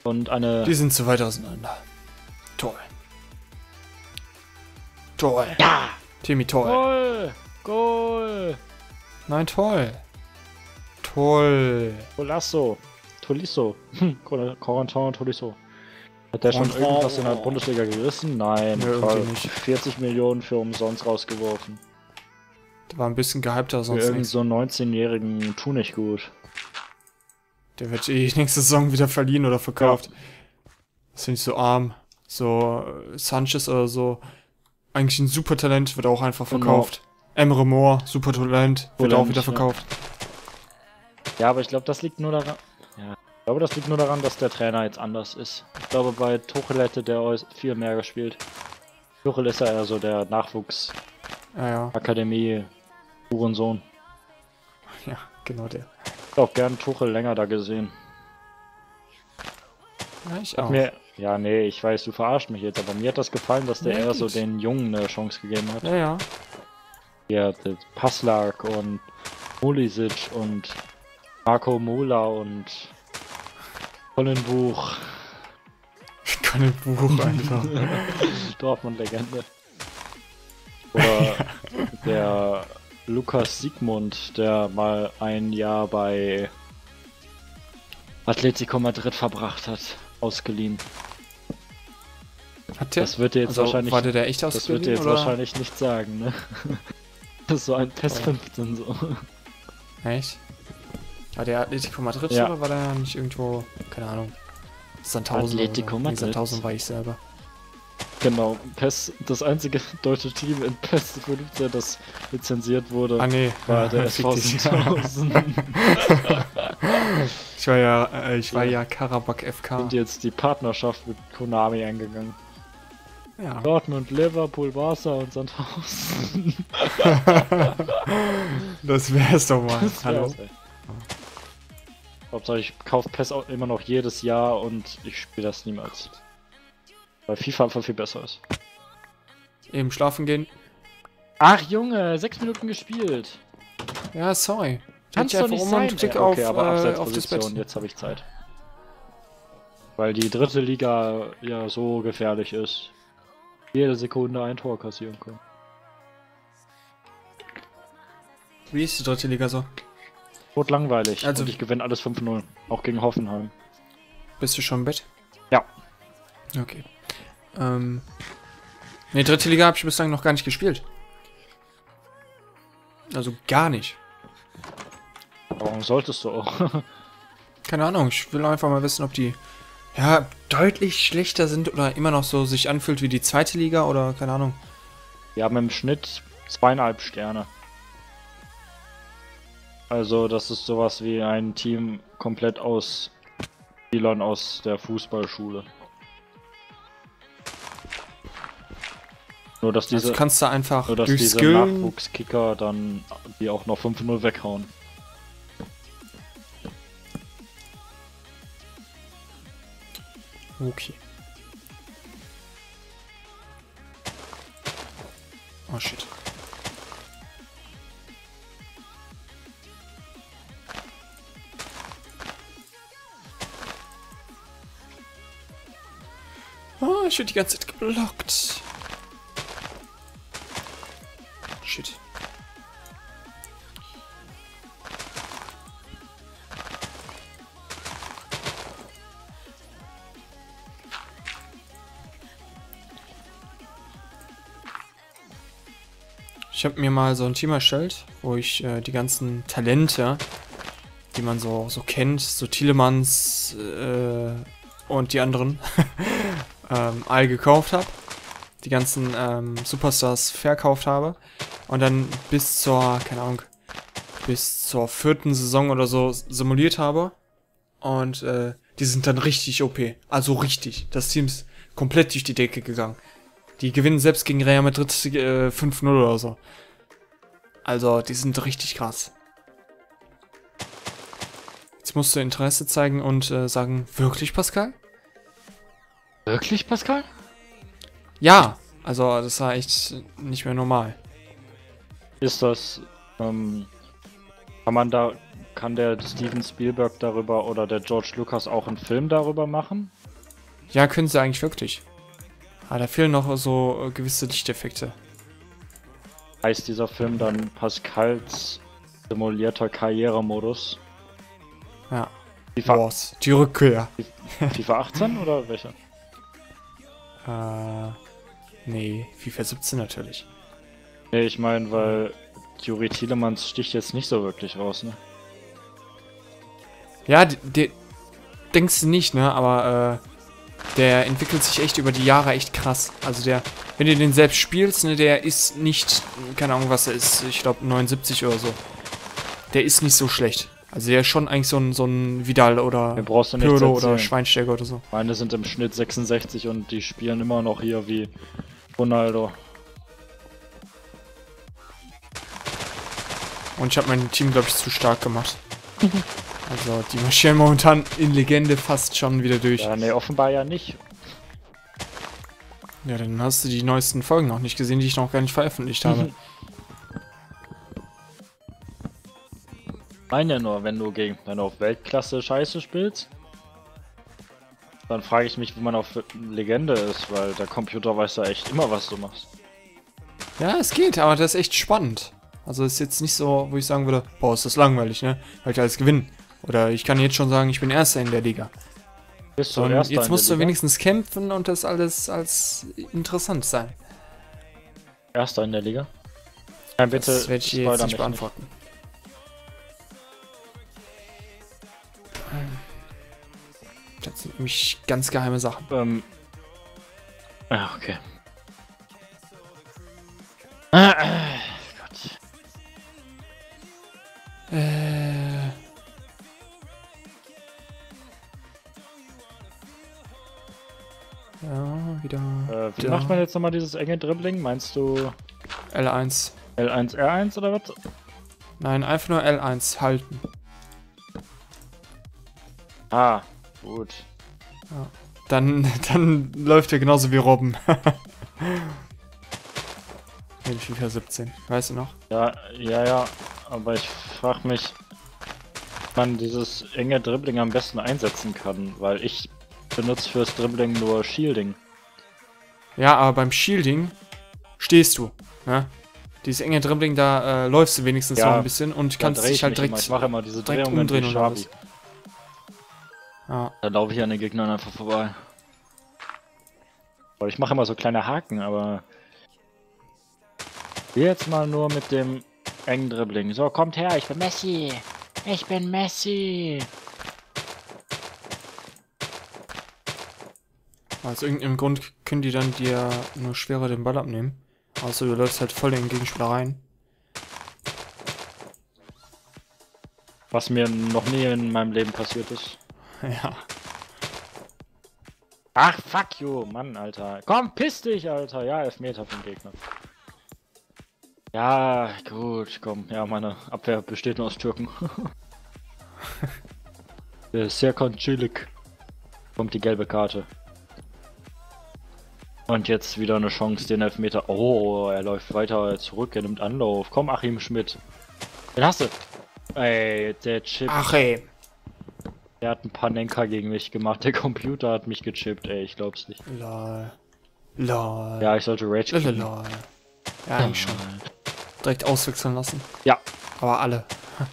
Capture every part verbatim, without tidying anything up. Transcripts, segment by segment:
Und eine... Die sind zu weit auseinander. Toll. Toll. Ja! Timmy, toll. Goal! Goal! Nein, toll. Toll. Golasso. Tolisso. Corentin Tolisso. Hat der schon Corentin. irgendwas in der Bundesliga gerissen? Nein, Nö, Karl, irgendwie nicht. vierzig Millionen für umsonst rausgeworfen. Der war ein bisschen gehypter, Für sonst irgendeinen nichts. so neunzehnjährigen tu nicht gut. Der wird eh nächste Saison wieder verliehen oder verkauft. Das finde ich so arm. So äh, Sanchez oder so. Eigentlich ein super Talent, wird auch einfach Genau. verkauft. Emre Moore, super Talent, wird auch Talent, wieder ja. verkauft. Ja, aber ich glaube, das liegt nur daran. Ja, ich glaube, das liegt nur daran, dass der Trainer jetzt anders ist. Ich glaube, bei Tuchel hätte der äuß- viel mehr gespielt. Tuchel ist ja eher so der Nachwuchs, Ja, ja. Akademie, Hurensohn. Ja, genau der. Ich hätte auch gern Tuchel länger da gesehen. Ja, ich Hat auch. mir, ja, nee, ich weiß, du verarscht mich jetzt, aber mir hat das gefallen, dass der Ja, eher gut. so den Jungen eine Chance gegeben hat. Ja, ja. Ja, der Passlack und Mulisic und Marco Mola und Kollenbuch. Kann ein Buch einfach. Dortmund-Legende. Oder der Lukas Sigmund, der mal ein Jahr bei Atletico Madrid verbracht hat, ausgeliehen. Hat der? Das wird dir jetzt also, wahrscheinlich, war der, der echt aus das wird dir Berlin, jetzt oder? wahrscheinlich nicht sagen, ne? Das ist so ein PES fünfzehn so. Echt? War der Atletico Madrid Ja. oder war der nicht irgendwo, keine Ahnung, Sandhausen? Atletico oder so? Nee, Madrid. Sandhausen war ich selber. Genau, PES, das einzige deutsche Team in PES fünfzehn, das lizenziert wurde, Ah nee, war der fick S V dich. Sandhausen. Ich war ja, äh, ich war Ja. ja Karabakh F K. Sind jetzt die Partnerschaft mit Konami eingegangen. Ja. Dortmund, Liverpool, Barca und Sandhausen. Das wär's doch mal. Das Hallo. wär's, ey. Hauptsache ich kaufe PES auch immer noch jedes Jahr und ich spiele das niemals. Weil FIFA einfach viel besser ist. Eben schlafen gehen. Ach Junge, sechs Minuten gespielt. Ja, sorry. Kann's Dreh doch dich nicht einfach um sein. und klick Ja, okay, auf, aber äh, auf das Abseitsposition, Bett. jetzt habe ich Zeit. Weil die dritte Liga ja so gefährlich ist. Jede Sekunde ein Tor kassieren kann. Wie ist die dritte Liga so? Tot langweilig. Also- und ich gewinne alles fünf null. Auch gegen Hoffenheim. Bist du schon im Bett? Ja. Okay. Ähm. Ne, dritte Liga habe ich bislang noch gar nicht gespielt. Also gar nicht. Warum solltest du auch? Keine Ahnung, ich will einfach mal wissen, ob die ja deutlich schlechter sind oder immer noch so sich anfühlt wie die zweite Liga oder keine Ahnung. Wir haben im Schnitt zweieinhalb Sterne. Also das ist sowas wie ein Team komplett aus Spielern aus der Fußballschule. Nur dass diese, Also kannst du einfach nur, dass durch diese Skill. Nachwuchskicker dann die auch noch fünf null weghauen. Okay. Oh shit. Oh, ich werde die ganze Zeit geblockt. Shit. Ich habe mir mal so ein Team erstellt, wo ich äh, die ganzen Talente, die man so, so kennt, so Tielemans äh, und die anderen, ähm, all gekauft habe. Die ganzen ähm, Superstars verkauft habe. Und dann bis zur, keine Ahnung, bis zur vierten Saison oder so simuliert habe. Und äh, die sind dann richtig O P. Also richtig. Das Team ist komplett durch die Decke gegangen. Die gewinnen selbst gegen Real Madrid äh, fünf null oder so. Also, die sind richtig krass. Jetzt musst du Interesse zeigen und äh, sagen, wirklich, Pascal? Wirklich, Pascal? Ja, also das war echt nicht mehr normal. Ist das, ähm, kann man da kann der Steven Spielberg darüber oder der George Lucas auch einen Film darüber machen? Ja, können sie eigentlich wirklich. Aber da fehlen noch so äh, gewisse Lichteffekte. Heißt dieser Film dann Pascals simulierter Karrieremodus? Ja. FIFA, Wars. Die Rückkehr. FIFA achtzehn oder welcher? Äh, nee, FIFA siebzehn natürlich. Nee, ich meine, weil Juri Tielemans sticht jetzt nicht so wirklich raus, ne? Ja, der denkst du nicht, ne? Aber äh, der entwickelt sich echt über die Jahre echt krass. Also der, wenn du den selbst spielst, ne, der ist nicht, keine Ahnung was er ist, ich glaube neunundsiebzig oder so. Der ist nicht so schlecht. Also der ist schon eigentlich so ein, so ein Vidal oder Pirlo oder Schweinsteiger oder so. Meine sind im Schnitt sechsundsechzig und die spielen immer noch hier wie Ronaldo. Und ich habe mein Team, glaube ich, zu stark gemacht. Also die marschieren momentan in Legende fast schon wieder durch. Ja, ne, offenbar ja nicht. Ja, dann hast du die neuesten Folgen noch nicht gesehen, die ich noch gar nicht veröffentlicht habe. Ich meine ja nur, wenn du gegen, wenn du auf Weltklasse Scheiße spielst, dann frage ich mich, wie man auf Legende ist, weil der Computer weiß ja echt immer, was du machst. Ja, es geht, aber das ist echt spannend. Also ist jetzt nicht so, wo ich sagen würde, boah, ist das langweilig, ne? Weil ich alles gewinnen. Oder ich kann jetzt schon sagen, ich bin Erster in der Liga. Bist du Und Erster jetzt in musst der du Liga? wenigstens kämpfen und das alles als interessant sein. Erster in der Liga? Nein, bitte. Das werde ich dir jetzt nicht beantworten. Nicht. Das sind nämlich ganz geheime Sachen. Ähm. Ah, okay. Ah, ah, Gott. Äh. Ja, wieder. Äh, wie da. macht man jetzt nochmal dieses enge Dribbling? Meinst du L eins. L eins R eins oder was? Nein, einfach nur L eins halten. Ah, gut. Ja. Dann, dann läuft er genauso wie Robben. In FIFA siebzehn, weißt du noch? Ja, ja, ja, aber ich frage mich, wie man dieses enge Dribbling am besten einsetzen kann, weil ich benutze fürs Dribbling nur Shielding. Ja, aber beim Shielding stehst du, ne? Dieses enge Dribbling, da äh, läufst du wenigstens Ja, noch ein bisschen und kannst dich halt direkt, immer. Ich mache immer diese direkt Drehungen umdrehen wie oder Schabi. was. Ja. Da laufe ich an den Gegnern einfach vorbei. Aber ich mache immer so kleine Haken, aber jetzt mal nur mit dem engen Dribbling. So, kommt her, ich bin Messi. Ich bin Messi. Aus irgendeinem Grund können die dann dir nur schwerer den Ball abnehmen. Außer du läufst halt voll in den Gegenspieler rein. Was mir noch nie in meinem Leben passiert ist. Ja. Ach, fuck you, Mann, Alter. Komm, piss dich, Alter. Ja, Elfmeter vom Gegner. Ja, gut, komm. Ja, meine Abwehr besteht nur aus Türken. Der Serkan Çelik. Kommt die gelbe Karte. Und jetzt wieder eine Chance, den Elfmeter. Oh, er läuft weiter zurück, er nimmt Anlauf. Komm, Achim Schmidt. Den hast du. Ey, der Chip. Ach ey. Der hat ein Panenka gegen mich gemacht. Der Computer hat mich gechippt, ey, ich glaub's nicht. Lol. Lol. Ja, ich sollte Rage Lol. Lol. Ja, eigentlich schon. Direkt auswechseln lassen. Ja. Aber alle.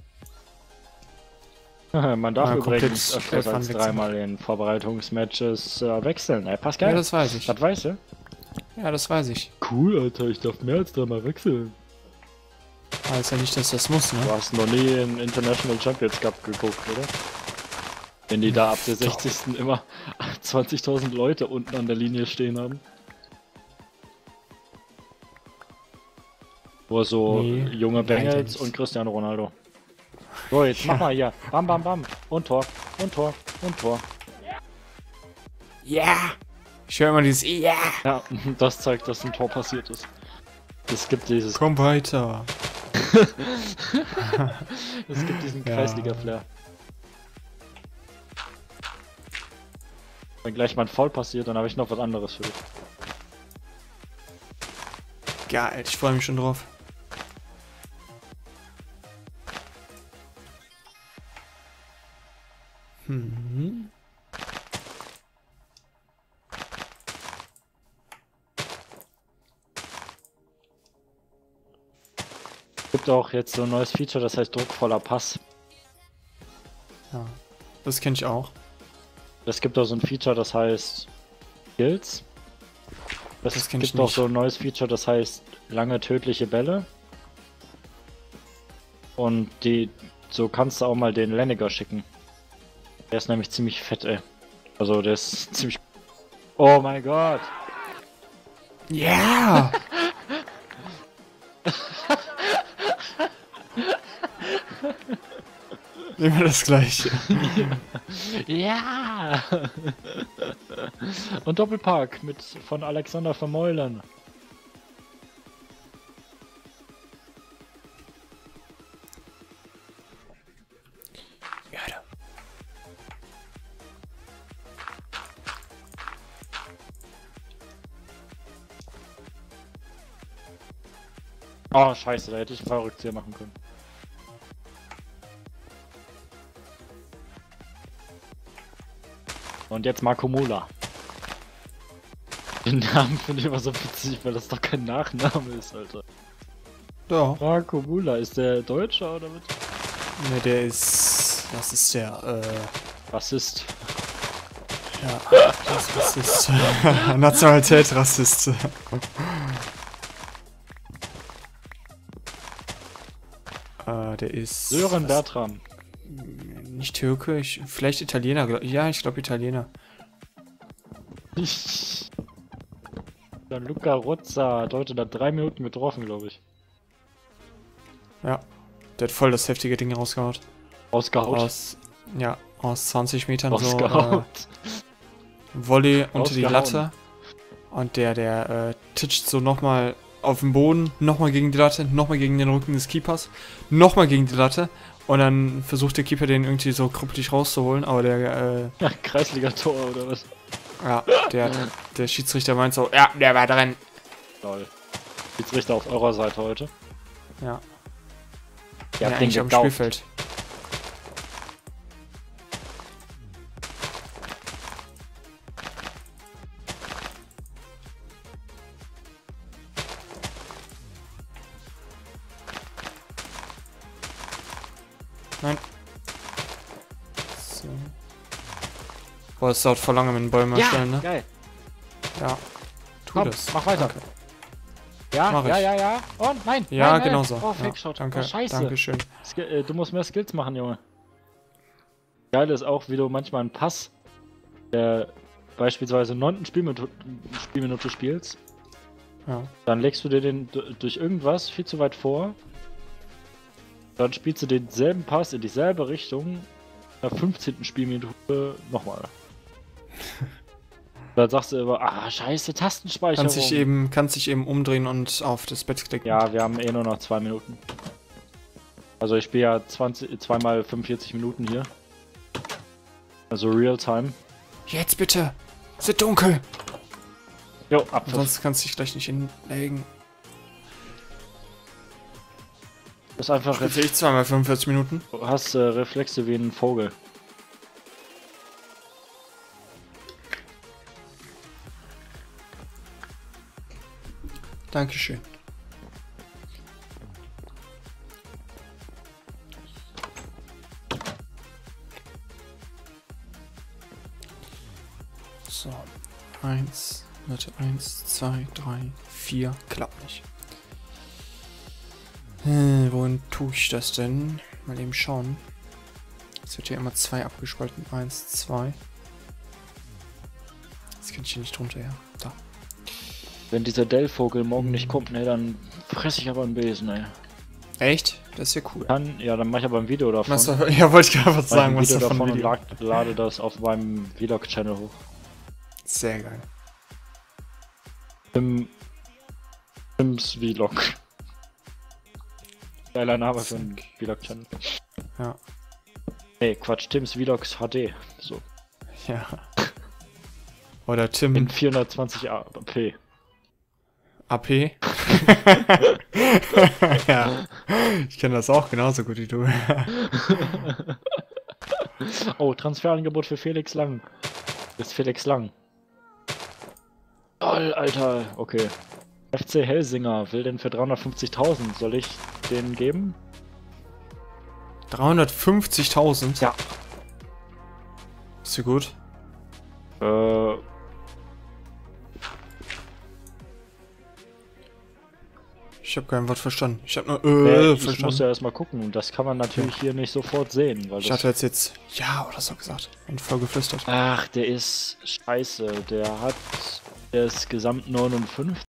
Man darf Ja, übrigens komplett öfters als wechseln. dreimal in Vorbereitungsmatches äh, wechseln. Ey, Pascal? Ja, das weiß ich. Das weißt du? Ja, das weiß ich. Cool, Alter, ich darf mehr als dreimal wechseln. Weiß ja nicht, dass das muss, ne? Du hast noch nie in International Champions Cup geguckt, oder? Wenn die da ab der sechzigsten immer zwanzigtausend Leute unten an der Linie stehen haben. Wo so Nee, junge nein, Bengels nicht. und Cristiano Ronaldo. So, jetzt mach mal hier. Bam, bam, bam. Und Tor, und Tor, und Tor. Ja! Yeah. Ich höre immer dieses Ja! Ja, das zeigt, dass ein Tor passiert ist. Es gibt dieses... Komm weiter! Es gibt diesen Ja. Kreisliga-Flair. Wenn gleich mal ein Foul passiert, dann habe ich noch was anderes für dich. Geil, ich freue mich schon drauf. Gibt auch jetzt so ein neues Feature, das heißt druckvoller Pass. Ja, das kenne ich auch. Es gibt auch so ein Feature, das heißt Skills. Es Das kenn ich gibt auch nicht. so ein neues Feature, das heißt lange tödliche Bälle. Und die, so kannst du auch mal den Lenniger schicken. Der ist nämlich ziemlich fett, ey. Also der ist ziemlich... Oh mein Gott! Ja! Immer das gleiche. Ja! Und Doppelpark mit von Alexander Vermeulen. Ja, da. Oh, scheiße, da hätte ich einen Fallrückzieher machen können. Und jetzt Marco Mola. Den Namen finde ich immer so witzig, weil das doch kein Nachname ist, Alter. Doch. Marco Mola, ist der Deutscher oder was? Ne, der ist. Das ist der, äh. Rassist. Ja, das ist Rassist. Nationalität Rassist. äh, der ist. Sören was- Bertram. Nicht Türke, ich, vielleicht Italiener. glaub- Ja, ich glaube Italiener. Dann Luca Rozza hat heute da drei Minuten getroffen, glaube ich. Ja. Der hat voll das heftige Ding rausgehaut. Ausgehaut. Aus. Ja, aus zwanzig Metern so. Äh, Ausgehaut. Volley unter die Ausgehauen. Latte. Und der, der äh, titscht so nochmal auf den Boden, nochmal gegen die Latte, nochmal gegen den Rücken des Keepers, nochmal gegen die Latte. Und dann versucht der Keeper den irgendwie so kruppelig rauszuholen, aber der, Ja, Kreisliga-Tor oder was? äh, ja, der, der Schiedsrichter meint so, ja, der war drin. Lol. Schiedsrichter auf eurer Seite heute. Ja, Ihr ja habt den eigentlich am gekauft. Spielfeld. Nein. So. Boah, es dauert voll lange mit den Bäumen Ja, erstellen, ne? geil. Ja. Tu Komm, das. mach weiter. Danke. Ja, Mach ja, ich. ja, ja. Und nein. Ja, nein, nein. genau so. Oh, Ja, Fake-Shot. danke, Oh, scheiße. Dankeschön. Sk äh, du musst mehr Skills machen, Junge. Geil ist auch, wie du manchmal einen Pass, der beispielsweise neunten Spielminute, Spielminute spielst, Ja. dann legst du dir den d- durch irgendwas viel zu weit vor, dann spielst du denselben Pass in dieselbe Richtung, in der fünfzehnten Spielminute nochmal. Dann sagst du immer, ah, scheiße, Tastenspeicherung. Kannst dich eben, kannst dich eben umdrehen und auf das Bett klicken. Ja, wir haben eh nur noch zwei Minuten. Also ich spiele ja zwanzig, zweimal fünfundvierzig Minuten hier. Also Realtime. Jetzt bitte! Es wird dunkel! Jo, Abpfiff. Sonst kannst du dich gleich nicht hinlegen. Das ist einfach, Spielst du ich zweimal fünfundvierzig Minuten? du hast äh, Reflexe wie ein Vogel. Dankeschön. So. Eins, warte, eins, zwei, drei, vier. Klappt nicht. Äh, wohin tue ich das denn? Mal eben schauen. Es wird hier immer zwei abgespalten. Eins, zwei. Das kann ich hier nicht drunter, ja. Da. Wenn dieser Dell-Vogel morgen nicht kommt, ne, dann fresse ich aber einen Besen, ey. Echt? Das ist ja cool. Kann, ja, dann mache ich aber ein Video davon. Was, ja, wollte ich gerade was Mach ich sagen, ein was Video davon davon und Video. lag, lade das auf meinem Vlog-Channel hoch. Sehr geil. Tim, Tims Vlog. Geiler Name für einen Vlog-Channel. Ja. Nee, Quatsch, Tims Vlogs H D. So. Ja. Oder Tim In vierhundertzwanzig p. A P. Ja. Ich kenne das auch genauso gut wie du. Oh, Transferangebot für Felix Lang. Das ist Felix Lang. Toll, Alter. Okay. F C Helsinger will den für dreihundertfünfzigtausend. Soll ich den geben? dreihundertfünfzigtausend? Ja. Ist ja gut. Äh. Ich habe kein Wort verstanden. Ich habe nur äh, äh, ich verstanden. muss ja erstmal gucken und das kann man natürlich hier nicht sofort sehen. Weil Ich das hatte jetzt jetzt ja oder so gesagt und voll geflüstert. Ach, der ist scheiße. Der hat, der ist gesamt neunundfünfzig.